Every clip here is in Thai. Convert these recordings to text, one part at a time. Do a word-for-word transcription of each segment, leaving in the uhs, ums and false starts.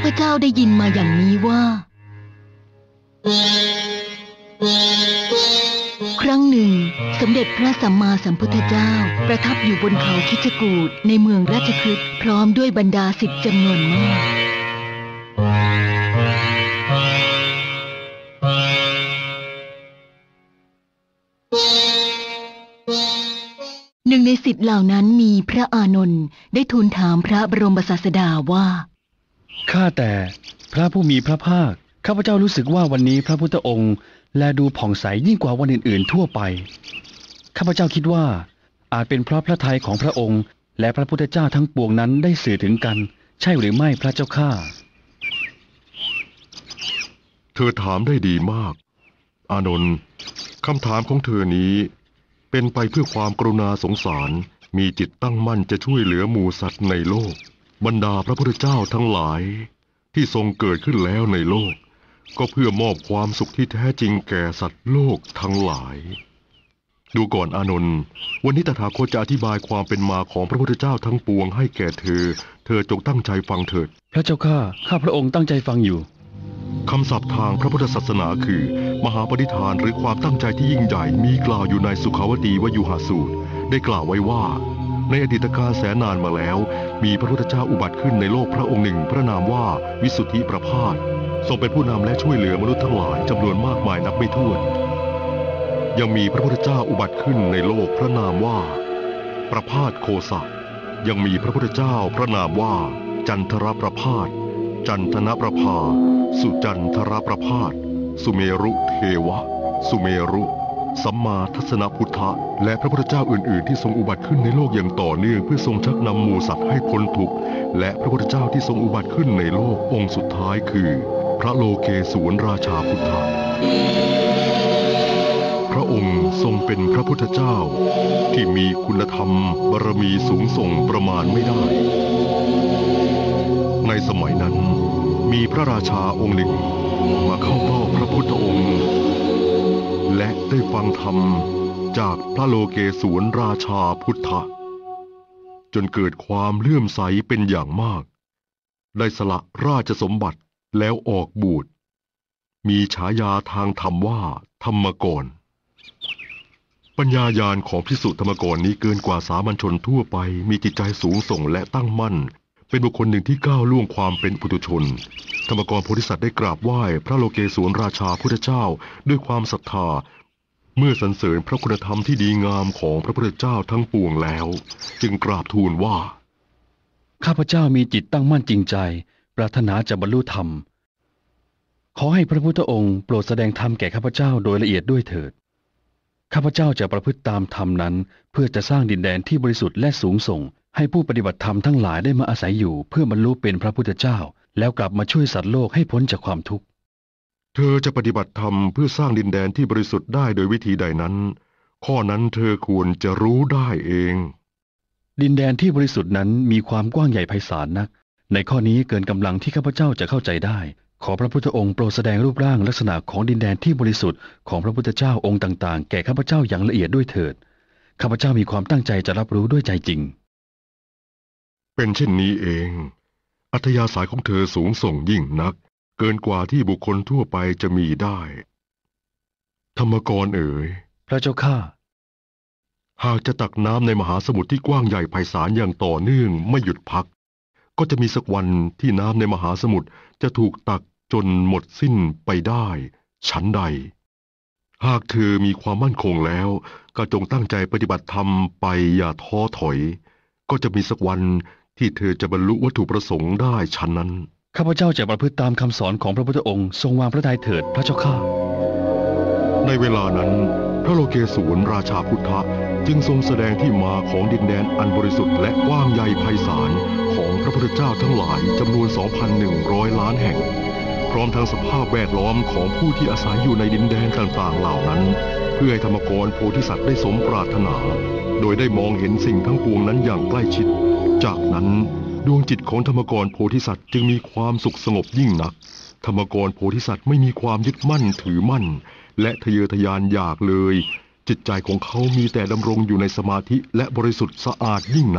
พเจ้าได้ยินมาอย่างนี้ว่าครั้งหนึ่งสมเด็จพระสัมมาสัมพุทธเจ้าประทับอยู่บนเขาคิชกูฏในเมืองราชคฤห์พร้อมด้วยบรรดาศิษย์จำนวนมากหนึ่งในศิษย์เหล่านั้นมีพระอานนท์ได้ทูลถามพระบรมศาสดาว่าข้าแต่พระผู้มีพระภาคข้าพเจ้ารู้สึกว่าวันนี้พระพุทธองค์แลดูผ่องใสยิ่งกว่าวันอื่นๆทั่วไปข้าพเจ้าคิดว่าอาจเป็นเพราะพระทัยของพระองค์และพระพุทธเจ้าทั้งปวงนั้นได้สื่อถึงกันใช่หรือไม่พระเจ้าข้าเธอถามได้ดีมากอานนท์คำถามของเธอนี้เป็นไปเพื่อความกรุณาสงสารมีจิตตั้งมั่นจะช่วยเหลือหมู่สัตว์ในโลกบรรดาพระพุทธเจ้าทั้งหลายที่ทรงเกิดขึ้นแล้วในโลกก็เพื่อมอบความสุขที่แท้จริงแก่สัตว์โลกทั้งหลายดูก่อนอานนท์วันนี้ตถาคตจะอธิบายความเป็นมาของพระพุทธเจ้าทั้งปวงให้แก่เธอเธอจงตั้งใจฟังเถิดพระเจ้าข้าข้าพระองค์ตั้งใจฟังอยู่คำศัพท์ทางพระพุทธศาสนาคือมหาปณิธานหรือความตั้งใจที่ยิ่งใหญ่มีกล่าวอยู่ในสุขาวตีวยุหสูตรได้กล่าวไว้ว่าในอดีตกาลแสนนานมาแล้วมีพระพุทธเจ้าอุบัติขึ้นในโลกพระองค์หนึ่งพระนามว่าวิสุทธิประภาสทรงเป็นผู้นำและช่วยเหลือมนุษย์ทั้งหลายจำนวนมากมายนับไม่ถ้วนยังมีพระพุทธเจ้าอุบัติขึ้นในโลกพระนามว่าประภาสโคสะยังมีพระพุทธเจ้าพระนามว่าจันทรประภาสจันทนประภาสุจันทรประภาสสุเมรุเทวะสุเมรุสัมมาทัสสนพุทธะและพระพุทธเจ้าอื่นๆที่ทรงอุบัติขึ้นในโลกอย่างต่อเนื่องเพื่อทรงชักนำหมู่สัตว์ให้พ้นทุกข์และพระพุทธเจ้าที่ทรงอุบัติขึ้นในโลกองค์สุดท้ายคือพระโลเกศวรราชาพุทธะพระองค์ทรงเป็นพระพุทธเจ้าที่มีคุณธรรมบารมีสูงส่งประมาณไม่ได้ในสมัยนั้นมีพระราชาองค์หนึ่งมาเข้าเฝ้าพระพุทธองค์และได้ฟังธรรมจากพระโลเกศวรราชาพุทธะจนเกิดความเลื่อมใสเป็นอย่างมากได้สละราชสมบัติแล้วออกบวชมีฉายาทางธรรมว่าธรรมกรปัญญาญาณของภิกษุธรรมกรนี้เกินกว่าสามัญชนทั่วไปมีจิตใจสูงส่งและตั้งมั่นเป็นบุคคลหนึ่งที่ก้าวล่วงความเป็นปุถุชนธรรมกรโพธิสัตว์ได้กราบไหว้พระโลเกศวรราชาพุทธเจ้าด้วยความศรัทธาเมื่อสรรเสริญพระคุณธรรมที่ดีงามของพระพุทธเจ้าทั้งปวงแล้วจึงกราบทูลว่าข้าพเจ้ามีจิตตั้งมั่นจริงใจปรารถนาจะบรรลุธรรมขอให้พระพุทธองค์โปรดแสดงธรรมแก่ข้าพเจ้าโดยละเอียดด้วยเถิดข้าพเจ้าจะประพฤติตามธรรมนั้นเพื่อจะสร้างดินแดนที่บริสุทธิ์และสูงส่งให้ผู้ปฏิบัติธรรมทั้งหลายได้มาอาศัยอยู่เพื่อบรรลุเป็นพระพุทธเจ้าแล้วกลับมาช่วยสัตว์โลกให้พ้นจากความทุกข์เธอจะปฏิบัติธรรมเพื่อสร้างดินแดนที่บริสุทธิ์ได้โดยวิธีใดนั้นข้อนั้นเธอควรจะรู้ได้เองดินแดนที่บริสุทธิ์นั้นมีความกว้างใหญ่ไพศาลนักในข้อนี้เกินกำลังที่ข้าพเจ้าจะเข้าใจได้ขอพระพุทธองค์โปรดแสดงรูปร่างลักษณะของดินแดนที่บริสุทธิ์ของพระพุทธเจ้าองค์ต่างๆแก่ข้าพเจ้าอย่างละเอียดด้วยเถิดข้าพเจ้ามีความตั้งใจจะรับรู้ด้วยใจจริงเป็นเช่นนี้เองอัธยาศัยของเธอสูงส่งยิ่งนักเกินกว่าที่บุคคลทั่วไปจะมีได้ธรรมกรเอ๋ยพระเจ้าข้าหากจะตักน้ำในมหาสมุทรที่กว้างใหญ่ไพศาลอย่างต่อเนื่องไม่หยุดพักก็จะมีสักวันที่น้ำในมหาสมุทรจะถูกตักจนหมดสิ้นไปได้ฉันใดหากเธอมีความมั่นคงแล้วก็จงตั้งใจปฏิบัติธรรมไปอย่าท้อถอยก็จะมีสักวันที่เธอจะบรรลุวัตถุประสงค์ได้ฉันนั้นข้าพเจ้าจะประพฤติตามคำสอนของพระพุทธองค์ทรงวางพระทัยเถิดพระเจ้าข้าในเวลานั้นพระโลเกศวรราชาพุทธะจึงทรงแสดงที่มาของดินแดนอันบริสุทธิ์และกว้างใหญ่ไพศาลของพระพุทธเจ้าทั้งหลายจำนวน สองพันหนึ่งร้อย ล้านแห่งพร้อมทั้งสภาพแวดล้อมของผู้ที่อาศัยอยู่ในดินแดนต่างๆเหล่านั้นเพื่อให้ธรรมกรโพธิสัตว์ได้สมปรารถนาโดยได้มองเห็นสิ่งทั้งปวงนั้นอย่างใกล้ชิดจากนั้นดวงจิตของธรรมกรโพธิสัตว์จึงมีความสุขสงบยิ่งนักธรรมกรโพธิสัตว์ไม่มีความยึดมั่นถือมั่นและทะเยอทะยานอยากเลยจิตใจของเขามีแต่ดำรงอยู่ในสมาธิและบริสุทธิ์สะอาดยิ่งนัก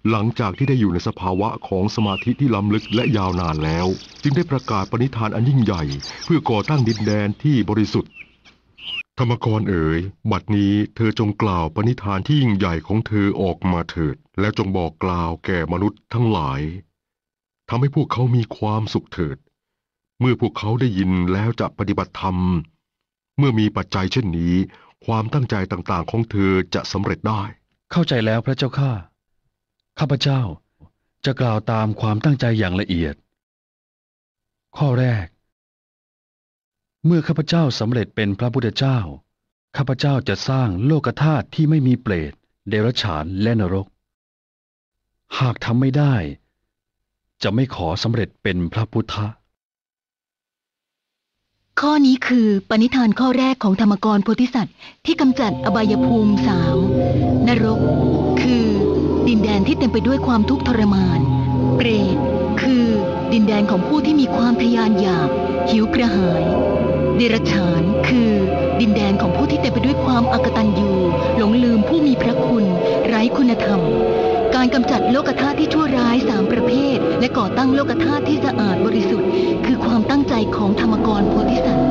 หลังจากที่ได้อยู่ในสภาวะของสมาธิที่ล้ำลึกและยาวนานแล้วจึงได้ประกาศปณิธานอันยิ่งใหญ่เพื่อก่อตั้งดินแดนที่บริสุทธิ์ธรรมกรเอ๋ยบัดนี้เธอจงกล่าวปณิธานที่ยิ่งใหญ่ของเธอออกมาเถิดและจงบอกกล่าวแก่มนุษย์ทั้งหลายทำให้พวกเขามีความสุขเถิดเมื่อพวกเขาได้ยินแล้วจะปฏิบัติธรรมเมื่อมีปัจจัยเช่นนี้ความตั้งใจต่างๆของเธอจะสำเร็จได้เข้าใจแล้วพระเจ้าข้าข้าพเจ้าจะกล่าวตามความตั้งใจอย่างละเอียดข้อแรกเมื่อข้าพเจ้าสำเร็จเป็นพระพุทธเจ้าข้าพเจ้าจะสร้างโลกธาตุที่ไม่มีเปรตเดรัจฉานและนรกหากทำไม่ได้จะไม่ขอสำเร็จเป็นพระพุทธะข้อนี้คือปณิธานข้อแรกของธรรมกรโพธิสัตว์ที่กำจัดอบายภูมิสามนรกคือดินแดนที่เต็มไปด้วยความทุกข์ทรมานเปรตคือดินแดนของผู้ที่มีความทะยานอยากหิวกระหายเดรัจฉานคือดินแดนของผู้ที่เต็มไปด้วยความอกตัญญูหลงลืมผู้มีพระคุณไร้คุณธรรมการกำจัดโลกธาตุที่ชั่วร้ายสามประเภทและก่อตั้งโลกธาตุที่สะอาดบริสุทธิ์คือความตั้งใจของธรรมกรโพธิสัตว์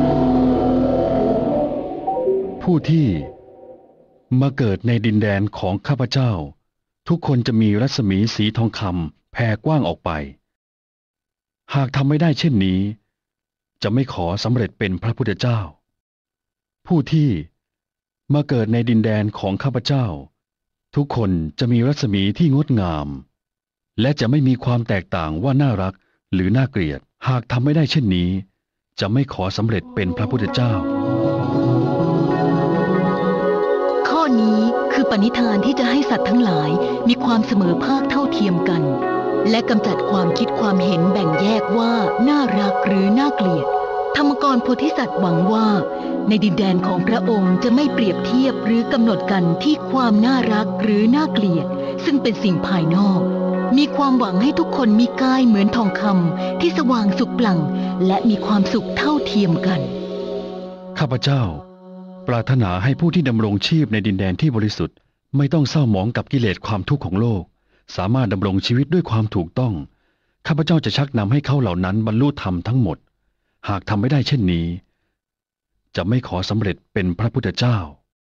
ผู้ที่มาเกิดในดินแดนของข้าพเจ้าทุกคนจะมีรัศมีสีทองคำแผ่กว้างออกไปหากทำไม่ได้เช่นนี้จะไม่ขอสำเร็จเป็นพระพุทธเจ้าผู้ที่มาเกิดในดินแดนของข้าพเจ้าทุกคนจะมีรัศมีที่งดงามและจะไม่มีความแตกต่างว่าน่ารักหรือน่าเกลียดหากทำไม่ได้เช่นนี้จะไม่ขอสำเร็จเป็นพระพุทธเจ้าข้อนี้คือปณิธานที่จะให้สัตว์ทั้งหลายมีความเสมอภาคเท่าเทียมกันและกำจัดความคิดความเห็นแบ่งแยกว่าน่ารักหรือน่าเกลียดธรรมกรโพธิสัตว์หวังว่าในดินแดนของพระองค์จะไม่เปรียบเทียบหรือกำหนดกันที่ความน่ารักหรือน่าเกลียดซึ่งเป็นสิ่งภายนอกมีความหวังให้ทุกคนมีกายเหมือนทองคำที่สว่างสุกปลั่งและมีความสุขเท่าเทียมกันข้าพเจ้าปรารถนาให้ผู้ที่ดำรงชีพในดินแดนที่บริสุทธิ์ไม่ต้องเศร้าหมองกับกิเลสความทุกข์ของโลกสามารถดำรงชีวิตด้วยความถูกต้องข้าพเจ้าจะชักนำให้เขาเหล่านั้นบรรลุธรรมทั้งหมดหากทำไม่ได้เช่นนี้จะไม่ขอสำเร็จเป็นพระพุทธเจ้า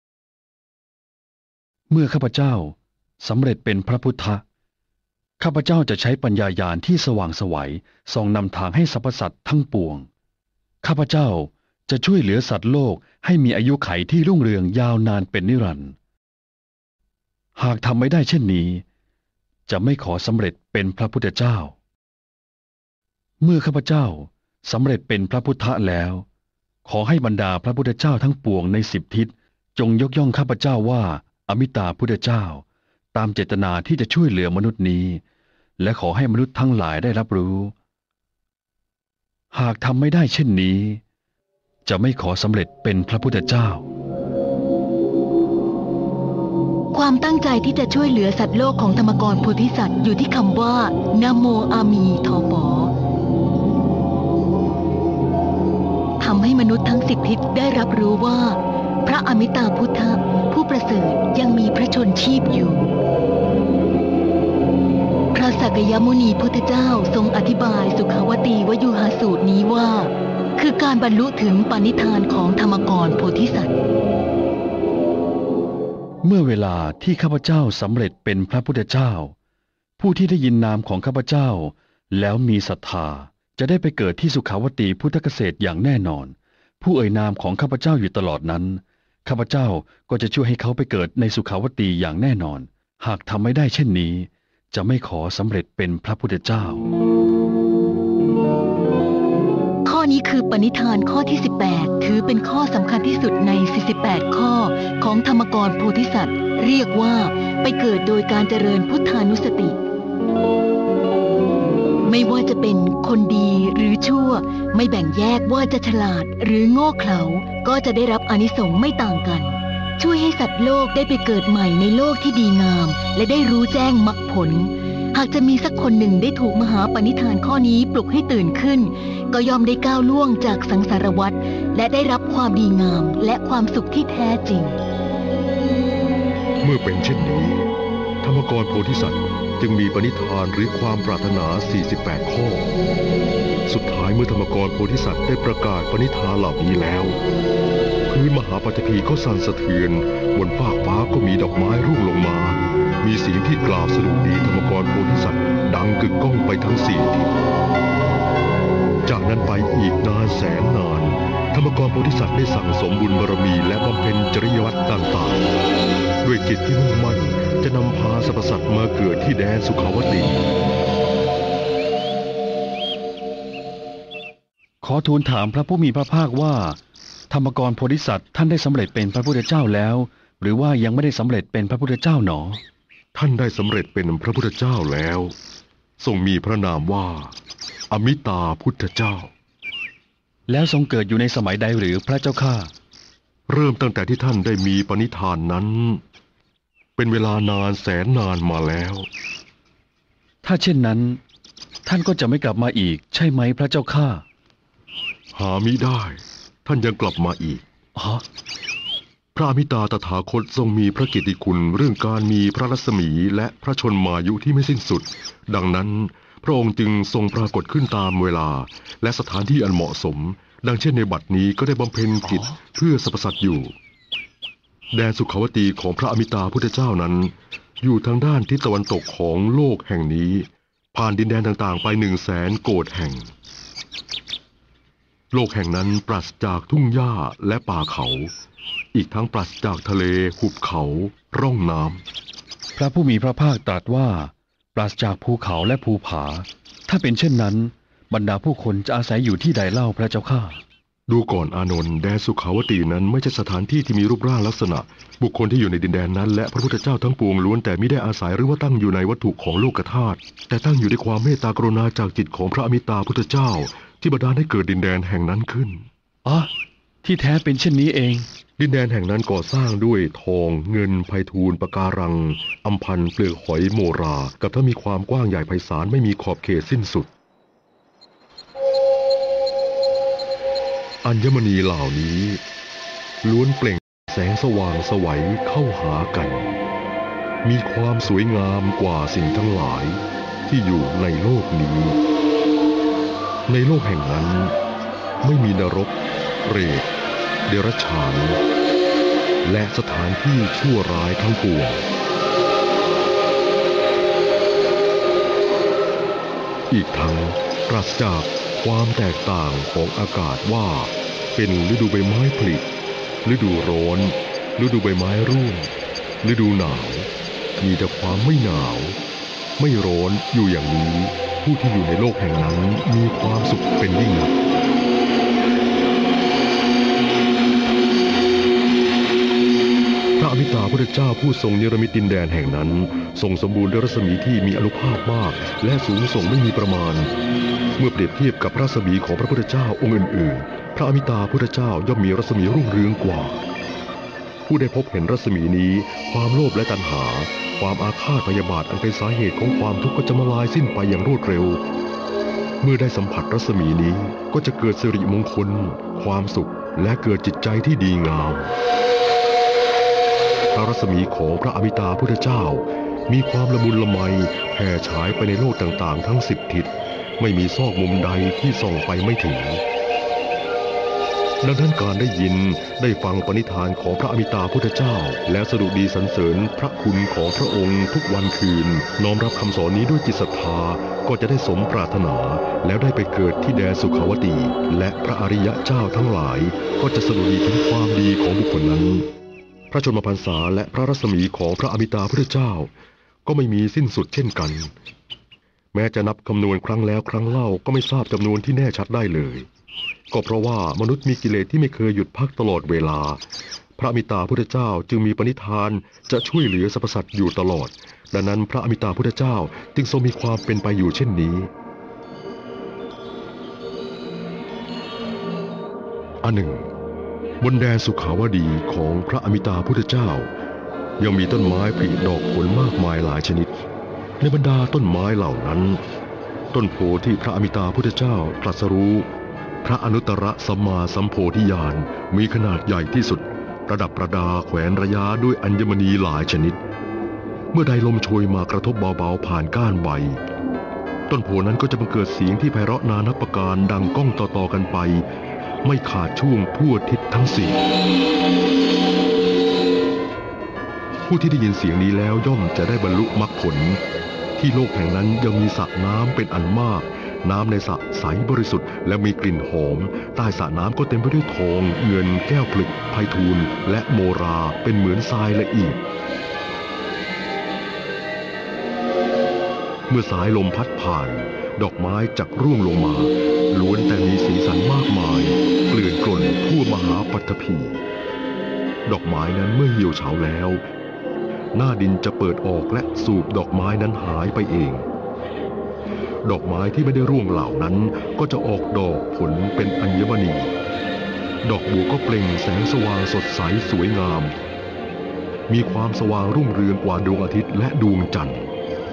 เมื่อข้าพเจ้าสำเร็จเป็นพระพุทธะข้าพเจ้าจะใช้ปัญญาญาณที่สว่างไสวส่องนำทางให้สรรพสัตว์ทั้งปวงข้าพเจ้าจะช่วยเหลือสัตว์โลกให้มีอายุขัยที่รุ่งเรืองยาวนานเป็นนิรันดร์หากทำไม่ได้เช่นนี้จะไม่ขอสำเร็จเป็นพระพุทธเจ้าเมื่อข้าพเจ้าสำเร็จเป็นพระพุทธะแล้วขอให้บรรดาพระพุทธเจ้าทั้งปวงในสิบทิศจงยกย่องข้าพเจ้าว่าอมิตาพุทธเจ้าตามเจตนาที่จะช่วยเหลือมนุษย์นี้และขอให้มนุษย์ทั้งหลายได้รับรู้หากทำไม่ได้เช่นนี้จะไม่ขอสำเร็จเป็นพระพุทธเจ้าความตั้งใจที่จะช่วยเหลือสัตว์โลกของธรรมกรโพธิสัตว์อยู่ที่คำว่านะโมอามีทอปอทำให้มนุษย์ทั้งสิบทิศได้รับรู้ว่าพระอมิตาพุทธะผู้ประเสริฐยังมีพระชนชีพอยู่พระสักยมุนีพุทธเจ้าทรงอธิบายสุขาวตีวยุหสูตรนี้ว่าคือการบรรลุถึงปณิธานของธรรมกรโพธิสัตว์เมื่อเวลาที่ข้าพเจ้าสำเร็จเป็นพระพุทธเจ้าผู้ที่ได้ยินนามของข้าพเจ้าแล้วมีศรัทธาจะได้ไปเกิดที่สุขาวตีพุทธเกษตรอย่างแน่นอนผู้เอ่ยนามของข้าพเจ้าอยู่ตลอดนั้นข้าพเจ้าก็จะช่วยให้เขาไปเกิดในสุขาวตีอย่างแน่นอนหากทำไม่ได้เช่นนี้จะไม่ขอสำเร็จเป็นพระพุทธเจ้าข้อนี้คือปณิธานข้อที่สิบแปดถือเป็นข้อสำคัญที่สุดในสี่สิบแปดข้อของธรรมกรโพธิสัตว์เรียกว่าไปเกิดโดยการเจริญพุทธานุสติไม่ว่าจะเป็นคนดีหรือชั่วไม่แบ่งแยกว่าจะฉลาดหรือโง่เขลาก็จะได้รับอานิสงส์ไม่ต่างกันช่วยให้สัตว์โลกได้ไปเกิดใหม่ในโลกที่ดีงามและได้รู้แจ้งมรรคผลหากจะมีสักคนหนึ่งได้ถูกมหาปณิธานข้อนี้ปลุกให้ตื่นขึ้นก็ยอมได้ก้าวล่วงจากสังสารวัฏและได้รับความดีงามและความสุขที่แท้จริงเมื่อเป็นเช่นนี้ธรรมกรโพธิสัตว์จึงมีปณิธานหรือความปรารถนา สี่สิบแปด ข้อสุดท้ายเมื่อธรรมกรโพธิสัตว์ได้ประกาศปณิธานเหล่านี้แล้วพื้นมหาปฐพีก็สั่นสะเทือนบนฟากฟ้าก็มีดอกไม้ร่วงลงมามีเสียงที่กล่าวสดุดีธรรมกรโพธิสัตว์ดังกึกก้องไปทั้งสี่ทิศจากนั้นไปอีกนานแสนนานธรรมกรโพธิสัตว์ได้สั่งสมบุญบารมีและบำเพ็ญจริยวัตรต่างๆด้วยจิตที่มุ่งมั่นจะนำพาสรรพสัตว์มาเกิดที่แดนสุขาวตีขอทูลถามพระผู้มีพระภาคว่าธรรมกรโพธิสัตว์ท่านได้สำเร็จเป็นพระพุทธเจ้าแล้วหรือว่ายังไม่ได้สำเร็จเป็นพระพุทธเจ้าหนอท่านได้สำเร็จเป็นพระพุทธเจ้าแล้วทรงมีพระนามว่าอมิตาพุทธเจ้าแล้วทรงเกิดอยู่ในสมัยใดหรือพระเจ้าข้าเริ่มตั้งแต่ที่ท่านได้มีปณิธานนั้นเป็นเวลานานแสนนานมาแล้วถ้าเช่นนั้นท่านก็จะไม่กลับมาอีกใช่ไหมพระเจ้าข้าหามิได้ท่านยังกลับมาอีกฮะพระอมิตาตถาคตทรงมีพระเกียรติคุณเรื่องการมีพระรัศมีและพระชนมายุที่ไม่สิ้นสุดดังนั้นพระองค์จึงทรงปรากฏขึ้นตามเวลาและสถานที่อันเหมาะสมดังเช่นในบัดนี้ก็ได้บำเพ็ญกิจเพื่อสรรพสัตว์อยู่แดนสุขาวตีของพระอมิตาพุทธเจ้านั้นอยู่ทางด้านทิศตะวันตกของโลกแห่งนี้ผ่านดินแดนต่างๆไปหนึ่งแสนโกฏแห่งโลกแห่งนั้นปราศจากทุ่งหญ้าและป่าเขาอีกทั้งปราศจากทะเลหุบเขาร่องน้ำพระผู้มีพระภาคตรัสว่าปราศจากภูเขาและภูผาถ้าเป็นเช่นนั้นบรรดาผู้คนจะอาศัยอยู่ที่ใดเล่าพระเจ้าข้าดูก่อนอานนท์แดนสุขาวตีนั้นไม่ใช่สถานที่ที่มีรูปร่างลักษณะบุคคลที่อยู่ในดินแดนนั้นและพระพุทธเจ้าทั้งปวงล้วนแต่มิได้อาศัยหรือว่าตั้งอยู่ในวัตถุของโลกธาตุแต่ตั้งอยู่ในความเมตตากรุณาจากจิตของพระอมิตาพุทธเจ้าที่บันดาลให้เกิดดินแดนแห่งนั้นขึ้นอ๋อที่แท้เป็นเช่นนี้เองดินแดนแห่งนั้นก่อสร้างด้วยทองเงินไพฑูรย์ปะการังอัมพันเปลือกหอยโมรากับทั้งมีความกว้างใหญ่ไพศาลไม่มีขอบเขตสิ้นสุดอัญมณีเหล่านี้ล้วนเปล่งแสงสว่างไสวเข้าหากันมีความสวยงามกว่าสิ่งทั้งหลายที่อยู่ในโลกนี้ในโลกแห่งนั้นไม่มีนรกเปรตเดรัจฉานและสถานที่ชั่วร้ายทั้งปวงอีกทั้งปราศจากความแตกต่างของอากาศว่าเป็นฤดูใบไม้ผลิฤดูร้อนฤดูใบไม้ร่วงฤดูหนาวมีแต่ความไม่หนาวไม่ร้อนอยู่อย่างนี้ผู้ที่อยู่ในโลกแห่งนั้นมีความสุขเป็นยิ่งนักพระอมิตาพุทธเจ้าผู้ทรงนิรมิตดินแดนแห่งนั้นทรงสมบูรณ์ด้วยรัศมีที่มีอานุภาพมากและสูงส่งไม่มีประมาณเมื่อเปรียบเทียบกับรัศมีของพระพุทธเจ้าองค์อื่นๆพระอมิตาพุทธเจ้าย่อมมีรัศมีรุ่งเรืองกว่าผู้ได้พบเห็นรัศมีนี้ความโลภและตัณหาความอาฆาตพยาบาทอันเป็นสาเหตุของความทุกข์ก็จะมาลายสิ้นไปอย่างรวดเร็วเมื่อได้สัมผัสรัศมีนี้ก็จะเกิดสิริมงคลความสุขและเกิดจิตใจที่ดีงามพระรัศมีของพระอมิตาพุทธเจ้ามีความละมุนละไมแผ่ฉายไปในโลกต่างๆทั้งสิบทิศไม่มีซอกมุมใดที่ส่องไปไม่ถึงดังนั้นการได้ยินได้ฟังปณิธานของพระอมิตาพุทธเจ้าและสดุดีสรรเสริญพระคุณของพระองค์ทุกวันคืนน้อมรับคำสอนนี้ด้วยจิตศรัทธาก็จะได้สมปรารถนาแล้วได้ไปเกิดที่แดนสุขาวตีและพระอริยะเจ้าทั้งหลายก็จะสดุดีถึงความดีของบุคคลนั้นพระชนมพรรษาและพระรัศมีของพระอมิตาพุทธเจ้าก็ไม่มีสิ้นสุดเช่นกันแม้จะนับคำนวณครั้งแล้วครั้งเล่าก็ไม่ทราบจำนวนที่แน่ชัดได้เลยก็เพราะว่ามนุษย์มีกิเลสที่ไม่เคยหยุดพักตลอดเวลาพระอมิตาพุทธเจ้าจึงมีปณิธานจะช่วยเหลือสรรพสัตว์อยู่ตลอดดังนั้นพระอมิตาพุทธเจ้าจึงทรงมีความเป็นไปอยู่เช่นนี้อันหนึ่งบนแดนสุขาวดีของพระอมิตาพุทธเจ้ายังมีต้นไม้ผลิดอกผลมากมายหลายชนิดในบรรดาต้นไม้เหล่านั้นต้นโพที่พระอมิตาพุทธเจ้าตรัสรู้พระอนุตตรสัมมาสัมโพธิญาณมีขนาดใหญ่ที่สุดประดับประดาแขวนระยะด้วยอัญมณีหลายชนิดเมื่อใดลมโชยมากระทบเบาๆผ่านก้านใบต้นโพนั้นก็จะบังเกิดเสียงที่ไพเราะนานับประการดังก้องต่อๆกันไปไม่ขาดช่วงทั่วทิศทั้งสี่ผู้ที่ได้ยินเสียงนี้แล้วย่อมจะได้บรรลุมรรคผลที่โลกแห่งนั้นยังมีสระน้ำเป็นอันมากน้ำในสระใสบริสุทธิ์และมีกลิ่นหอมใต้สระน้ำก็เต็มไปด้วยทองเงินแก้วผลึกไพฑูรย์และโมราเป็นเหมือนทรายละเอียดเมื่อสายลมพัดผ่านดอกไม้จักร่วงลงมาล้วนแต่มีสีสันมากมายเกลื่อนกล่นทั่วมหาปัตภีดอกไม้นั้นเมื่อเหี่ยวเฉาแล้วหน้าดินจะเปิดออกและสูบดอกไม้นั้นหายไปเองดอกไม้ที่ไม่ได้ร่วงเหล่านั้นก็จะออกดอกผลเป็นอัญมณีดอกบัวก็เปล่งแสงสว่างสดใสสวยงามมีความสว่างรุ่งเรืองกว่าดวงอาทิตย์และดวงจันทร์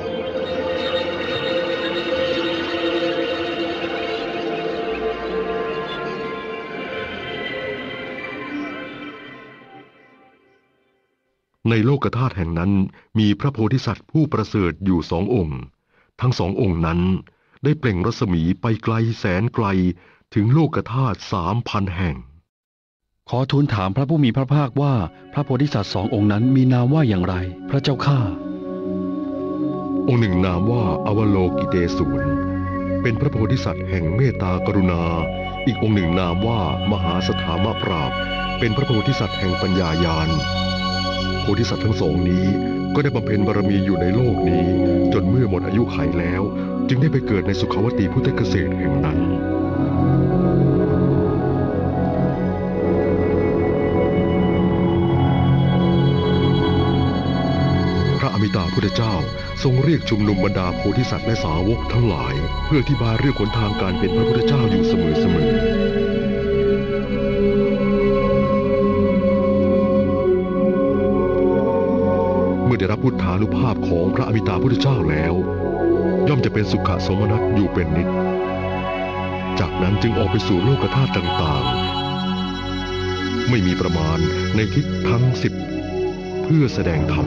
ในโลกธาตุแห่งนั้นมีพระโพธิสัตว์ผู้ประเสริฐอยู่สององค์ทั้งสององค์นั้นได้เปล่งรัศมีไปไกลแสนไกลถึงโลกธาตุสามพันแห่งขอทูลถามพระผู้มีพระภาคว่าพระโพธิสัตว์สององค์นั้นมีนามว่าอย่างไรพระเจ้าข้าองค์หนึ่งนามว่าอวโลกิเตศวรเป็นพระโพธิสัตว์แห่งเมตตากรุณาอีกองค์หนึ่งนามว่ามหาสถามปราบเป็นพระโพธิสัตว์แห่งปัญญาญาณโพธิสัตว์ทั้งสองนี้ก็ได้บำเพ็ญบารมีอยู่ในโลกนี้จนเมื่อหมดอายุขัยแล้วจึงได้ไปเกิดในสุขาวตีพุทธเกษตรแห่งนั้นพระอมิตาพุทธเจ้าทรงเรียกชุมนุมบรรดาโพธิสัตว์และสาวกทั้งหลายเพื่ออธิบายเรื่องหนทางการเป็นพระพุทธเจ้าอยู่เสมอๆเมื่อได้รับพุทธานุภาพของพระอมิตาพุทธเจ้าแล้วย่อมจะเป็นสุขสมนัสอยู่เป็นนิจจากนั้นจึงออกไปสู่โลกธาตุต่างๆไม่มีประมาณในทิศทั้งสิบเพื่อแสดงธรรม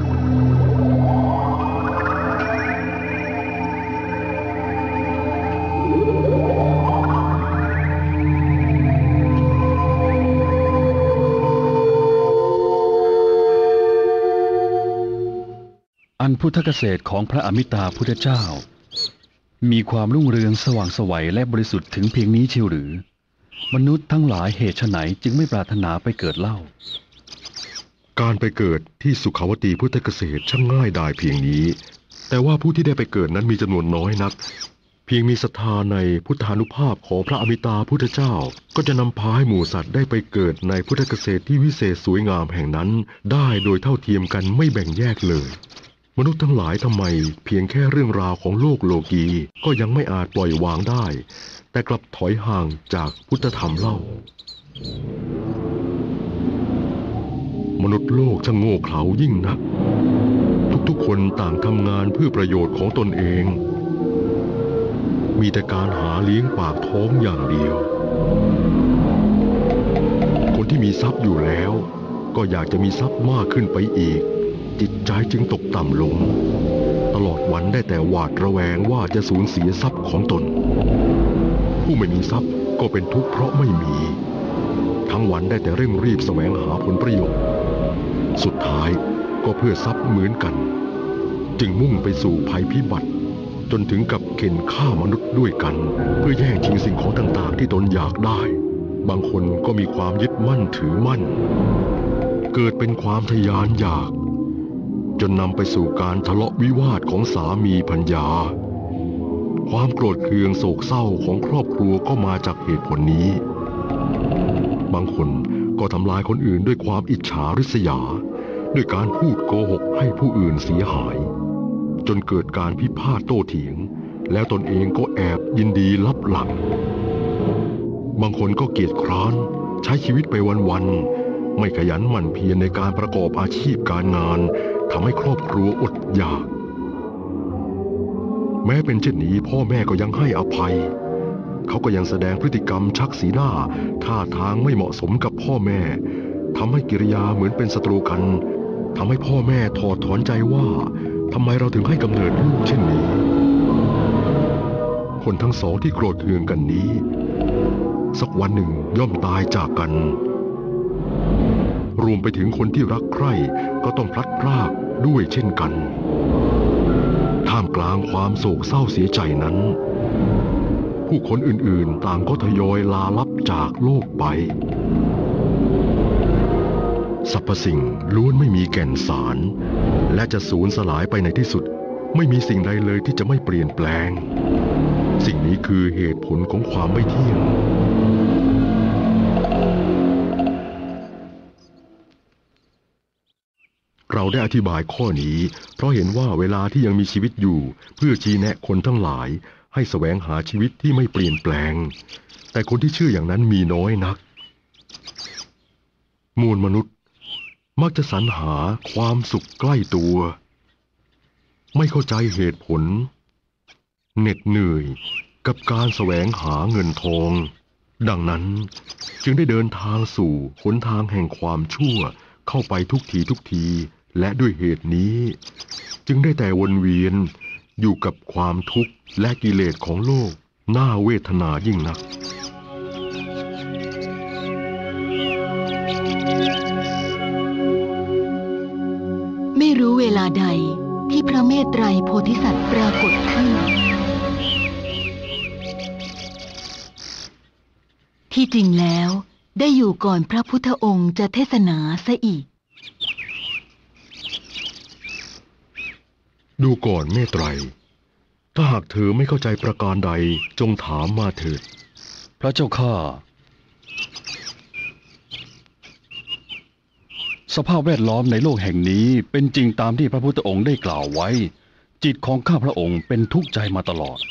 อันพุทธเกษตรของพระอมิตาพุทธเจ้ามีความรุ่งเรืองสว่างไสวและบริสุทธิ์ถึงเพียงนี้เชียวหรือมนุษย์ทั้งหลายเหตุไฉนจึงไม่ปรารถนาไปเกิดเล่าการไปเกิดที่สุขาวตีพุทธเกษตรช่างง่ายดายเพียงนี้แต่ว่าผู้ที่ได้ไปเกิดนั้นมีจำนวนน้อยนักเพียงมีศรัทธาในพุทธานุภาพของพระอมิตาพุทธเจ้าก็จะนำพาให้หมู่สัตว์ได้ไปเกิดในพุทธเกษตรที่วิเศษสวยงามแห่งนั้นได้โดยเท่าเทียมกันไม่แบ่งแยกเลยมนุษย์ทั้งหลายทำไมเพียงแค่เรื่องราวของโลกโลกีก็ยังไม่อาจปล่อยวางได้แต่กลับถอยห่างจากพุทธธรรมเล่ามนุษย์โลกช่างโง่เขลายิ่งนักทุกๆคนต่างทำงานเพื่อประโยชน์ของตนเองมีแต่การหาเลี้ยงปากท้องอย่างเดียวคนที่มีทรัพย์อยู่แล้วก็อยากจะมีทรัพย์มากขึ้นไปอีกจิตใจจึงตกต่ำลงตลอดวันได้แต่หวาดระแวงว่าจะสูญเสียทรัพย์ของตนผู้ไม่มีทรัพย์ก็เป็นทุกข์เพราะไม่มีทั้งวันได้แต่เร่งรีบแสวงหาผลประโยชน์สุดท้ายก็เพื่อทรัพย์เหมือนกันจึงมุ่งไปสู่ภัยพิบัติจนถึงกับเข็นฆ่ามนุษย์ด้วยกันเพื่อแย่งชิงสิ่งของต่างๆที่ตนอยากได้บางคนก็มีความยึดมั่นถือมั่นเกิดเป็นความทยานอยากจนนำไปสู่การทะเลาะวิวาทของสามีภรรยาความโกรธเคืองโศกเศร้าของครอบครัวก็มาจากเหตุผลนี้บางคนก็ทำลายคนอื่นด้วยความอิจฉาริษยาด้วยการพูดโกหกให้ผู้อื่นเสียหายจนเกิดการพิพาทโต้เถียงแล้วตนเองก็แอบยินดีลับหลังบางคนก็เกียจคร้านใช้ชีวิตไปวันๆไม่ขยันหมั่นเพียรในการประกอบอาชีพการงานทำให้ครอบครัวอดอยากแม้เป็นเช่นนี้พ่อแม่ก็ยังให้อภัยเขาก็ยังแสดงพฤติกรรมชักสีหน้าท่าทางไม่เหมาะสมกับพ่อแม่ทำให้กิริยาเหมือนเป็นศัตรูกันทำให้พ่อแม่ถอดถอนใจว่าทำไมเราถึงให้กำเนิดลูกเช่นนี้ คนทั้งสองที่โกรธเคืองกันนี้สักวันหนึ่งย่อมตายจากกันรวมไปถึงคนที่รักใคร่ก็ต้องพลัดพรากด้วยเช่นกันท่ามกลางความโศกเศร้าเสียใจนั้นผู้คนอื่นๆต่างก็ทยอยลาลับจากโลกไปสรรพสิ่งล้วนไม่มีแก่นสารและจะสูญสลายไปในที่สุดไม่มีสิ่งใดเลยที่จะไม่เปลี่ยนแปลงสิ่งนี้คือเหตุผลของความไม่เที่ยงเราได้อธิบายข้อนี้เพราะเห็นว่าเวลาที่ยังมีชีวิตอยู่เพื่อชี้แนะคนทั้งหลายให้แสวงหาชีวิตที่ไม่เปลี่ยนแปลงแต่คนที่เชื่ออย่างนั้นมีน้อยนักมวลมนุษย์มักจะสรรหาความสุขใกล้ตัวไม่เข้าใจเหตุผลเหน็ดเหนื่อยกับการแสวงหาเงินทองดังนั้นจึงได้เดินทางสู่หนทางแห่งความชั่วเข้าไปทุกทีทุกทีและด้วยเหตุนี้จึงได้แต่วนเวียนอยู่กับความทุกข์และกิเลสของโลกน่าเวทนายิ่งนักไม่รู้เวลาใดที่พระเมตไตรโพธิสัตว์ปรากฏขึ้นที่จริงแล้วได้อยู่ก่อนพระพุทธองค์จะเทศนาซะอีกดูก่อนเมตไตรถ้าหากเธอไม่เข้าใจประการใดจงถามมาเถิดพระเจ้าข้าสภาพแวดล้อมในโลกแห่งนี้เป็นจริงตามที่พระพุทธองค์ได้กล่าวไว้จิตของข้าพระองค์เป็นทุกข์ใจมาตลอด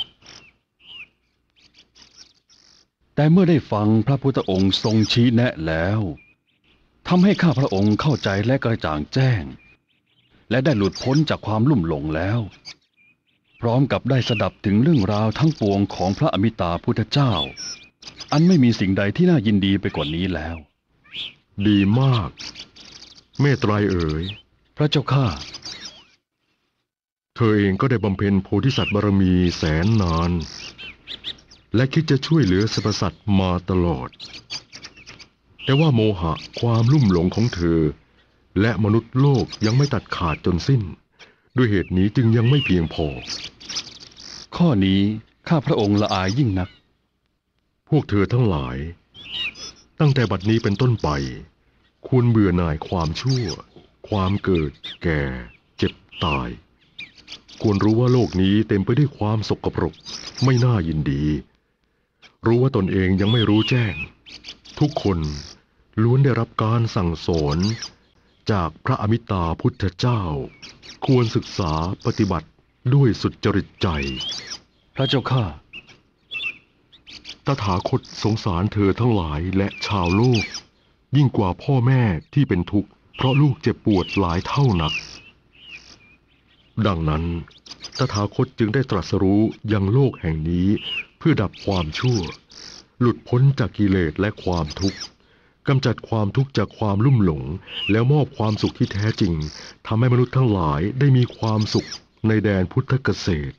แต่เมื่อได้ฟังพระพุทธองค์ทรงชี้แนะแล้วทำให้ข้าพระองค์เข้าใจและกระจ่างแจ้งและได้หลุดพ้นจากความลุ่มหลงแล้วพร้อมกับได้สดับถึงเรื่องราวทั้งปวงของพระอมิตาพุทธเจ้าอันไม่มีสิ่งใดที่น่ายินดีไปกว่านี้แล้วดีมากเมตไตรเอ๋ยพระเจ้าข้าเธอเองก็ได้บำเพ็ญโพธิสัตว์บารมีแสนนานและคิดจะช่วยเหลือสรรพสัตว์มาตลอดแต่ว่าโมหะความลุ่มหลงของเธอและมนุษย์โลกยังไม่ตัดขาดจนสิ้นด้วยเหตุนี้จึงยังไม่เพียงพอข้อนี้ข้าพระองค์ละอายยิ่งนักพวกเธอทั้งหลายตั้งแต่บัดนี้เป็นต้นไปควรเบื่อหน่ายความชั่วความเกิดแก่เจ็บตายควรรู้ว่าโลกนี้เต็มไปด้วยความสกปรกไม่น่ายินดีรู้ว่าตนเองยังไม่รู้แจ้งทุกคนล้วนได้รับการสั่งสอนจากพระอมิตาพุทธเจ้าควรศึกษาปฏิบัติด้วยสุจริตใจพระเจ้าข้าตถาคตสงสารเธอทั้งหลายและชาวโลกยิ่งกว่าพ่อแม่ที่เป็นทุกข์เพราะลูกเจ็บปวดหลายเท่านักดังนั้นตถาคตจึงได้ตรัสรู้ยังโลกแห่งนี้เพื่อดับความชั่วหลุดพ้นจากกิเลสและความทุกข์กำจัดความทุกข์จากความลุ่มหลงแล้วมอบความสุขที่แท้จริงทำให้มนุษย์ทั้งหลายได้มีความสุขในแดนพุทธเกษตร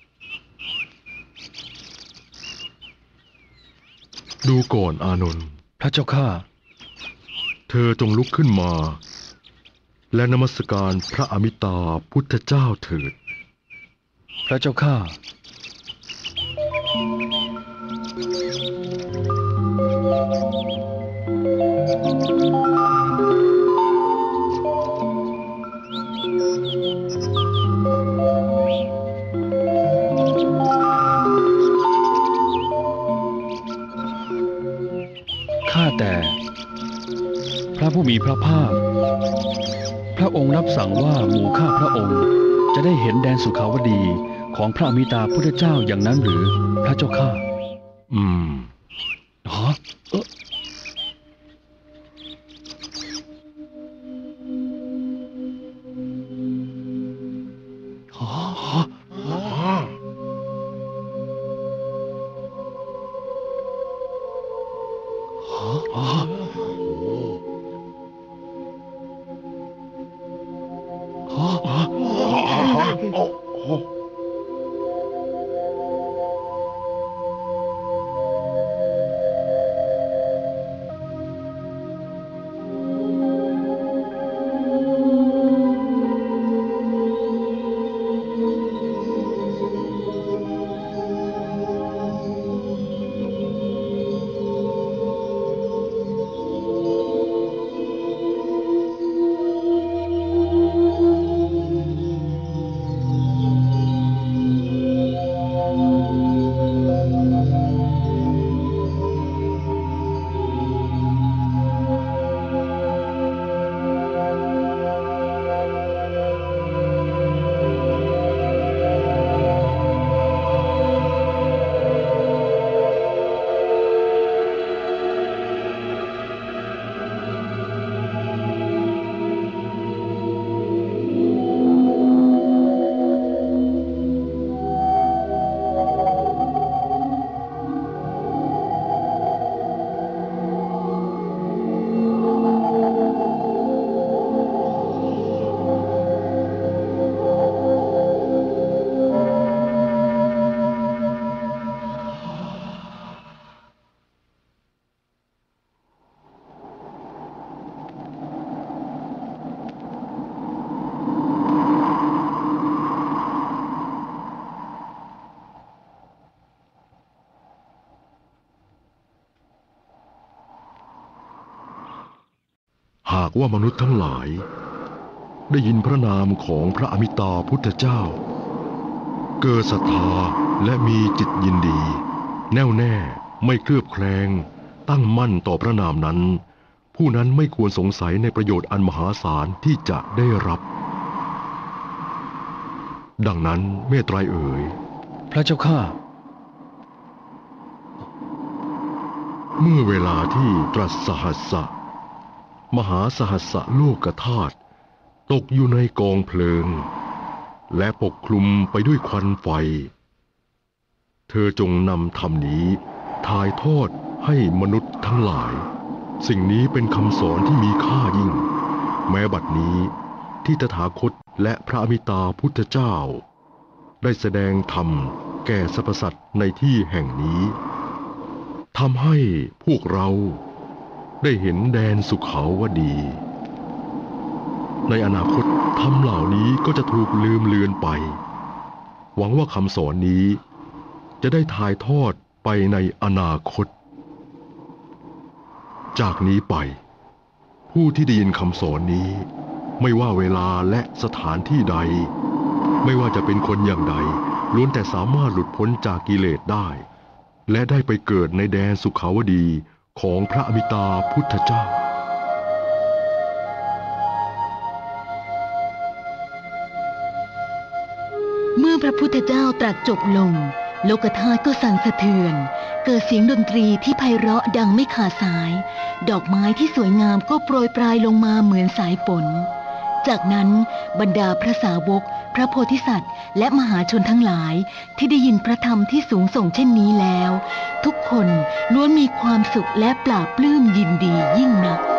ดูก่อนอานนท์พระเจ้าข้าเธอจงลุกขึ้นมาและนมัสการพระอมิตาพุทธเจ้าเถิดพระเจ้าข้าข้าแต่พระผู้มีพระภาคพระองค์รับสั่งว่าหมู่ข้าพระองค์จะได้เห็นแดนสุขาวดีของพระอมิตาพุทธเจ้าอย่างนั้นหรือพระเจ้าข้าอืมฮะเออฮะฮะฮะหากว่ามนุษย์ทั้งหลาย ได้ยินพระนามของพระอมิตาพุทธเจ้า เกิดศรัทธาและมีจิตยินดี แน่วแน่ไม่เคลือบแคลงตั้งมั่นต่อพระนามนั้น ผู้นั้นไม่ควรสงสัยในประโยชน์อันมหาศาลที่จะได้รับ ดังนั้นเมตไตรเอ๋ยพระเจ้าข้าเมื่อเวลาที่ตรัสสหัสสะมหาสหัสสะโลกธาตุตกอยู่ในกองเพลิงและปกคลุมไปด้วยควันไฟเธอจงนำธรรมนี้ถ่ายทอดให้มนุษย์ทั้งหลายสิ่งนี้เป็นคำสอนที่มีค่ายิ่งแม้บัดนี้ที่ตถาคตและพระอมิตาพุทธเจ้าได้แสดงธรรมแก่สรรพสัตว์ในที่แห่งนี้ทำให้พวกเราได้เห็นแดนสุขาวดี ในอนาคตธรรมเหล่านี้ก็จะถูกลืมเลือนไปหวังว่าคำสอนนี้จะได้ถ่ายทอดไปในอนาคตจากนี้ไปผู้ที่ได้ยินคำสอนนี้ไม่ว่าเวลาและสถานที่ใดไม่ว่าจะเป็นคนอย่างใดล้วนแต่สามารถหลุดพ้นจากกิเลสได้และได้ไปเกิดในแดนสุขาวดีของพระอมิตาพุทธเจ้าเมื่อพระพุทธเจ้าตรัสจบลงโลกธาตุก็สั่นสะเทือนเกิดเสียงดนตรีที่ไพเราะดังไม่ขาดสายดอกไม้ที่สวยงามก็โปรยปลายลงมาเหมือนสายฝนจากนั้นบรรดาพระสาวกพระโพธิสัตว์และมหาชนทั้งหลายที่ได้ยินพระธรรมที่สูงส่งเช่นนี้แล้วทุกคนล้วนมีความสุขและปลาบปลื้มยินดียิ่งนัก